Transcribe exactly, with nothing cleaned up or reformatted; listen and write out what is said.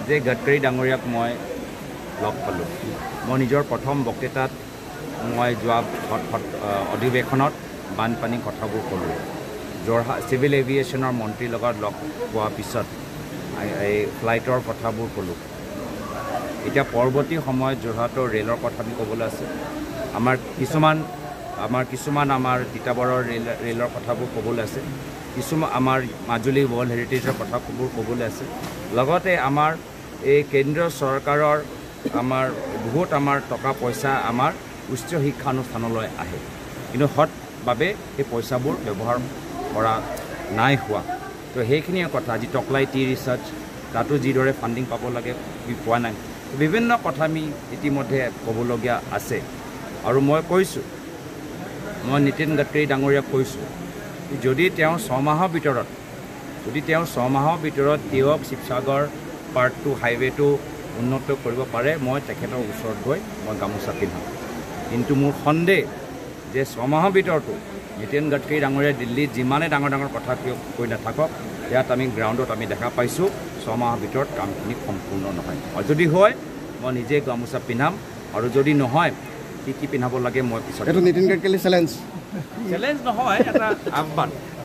যে গডকাৰী ডাঙৰীয়াক মই লগ পালোঁ। মই নিজৰ প্ৰথম বক্তৃতাত মই যোৱা অধিৱেশনত বানপানী কথাবোৰ ক'লোঁ। যোৰহাট চিভিল এভিয়েশ্যনৰ মন্ত্ৰীৰ লগত লগ পোৱাৰ পিছত এই ফ্লাইটৰ কথাবোৰ ক'লোঁ। এতিয়া পৰৱৰ্তী সময়ত যোৰহাটৰ ৰেলৰ কথা আমি ক'বলৈ আছে। আমাৰ কিছুমান আমাৰ কিছুমান আমাৰ তিতাবৰৰ ৰেল ৰেলৰ কথাবোৰ ক'বলৈ আছে। কিছুমান আমাৰ মাজুলী ৱৰ্ল্ড হেৰিটেজৰ কথাবোৰ ক'বলৈ আছে। লগতে আমাৰ এই কেন্দ্ৰীয় চৰকাৰৰ আমাৰ বহুত আমাৰ টকা পইচা আমাৰ উচ্চ শিক্ষানুষ্ঠানলৈ আহে, কিন্তু সৎভাৱে সেই পইচাবোৰ ব্যৱহাৰ কৰা নাই হোৱা। তো সেইখিনিয়ে কথা। আজি টকলাই টি ৰিচাৰ্চ তাতো যিদৰে ফাণ্ডিং পাব লাগে পোৱা নাই। বিভিন্ন কথা আমি ইতিমধ্যে ক'বলগীয়া আছে। আৰু মই কৈছোঁ, মই নীতিন গাডকাৰী ডাঙৰীয়াক কৈছোঁ, যদি তেওঁ ছমাহৰ ভিতৰত যদি তেওঁ ছমাহৰ ভিতৰত তেওঁক শিৱসাগৰ পাৰ্ট টু হাইৱেটো উন্নত কৰিব পাৰে, মই তেখেতৰ ওচৰত গৈ মই গামোচা পিন্ধাম। কিন্তু মোৰ সন্দেহ যে ছমাহৰ ভিতৰতো নীতিন গাডকাৰী ডাঙৰীয়াই দিল্লীত যিমানে ডাঙৰ ডাঙৰ কথা কিয় কৈ নাথাকক, ইয়াত আমি গ্ৰাউণ্ডত আমি দেখা পাইছোঁ ছমাহৰ ভিতৰত কামখিনি সম্পূৰ্ণ নহয়। আৰু যদি হয় মই নিজে গামোচা পিন্ধাম, আৰু যদি নহয় কি কি পিন্ধাব লাগে মই পিছত। এইটো নীতিন গাডকাৰী চেলেঞ্জ চেলেঞ্জ নহয়, এটা আহ্বান।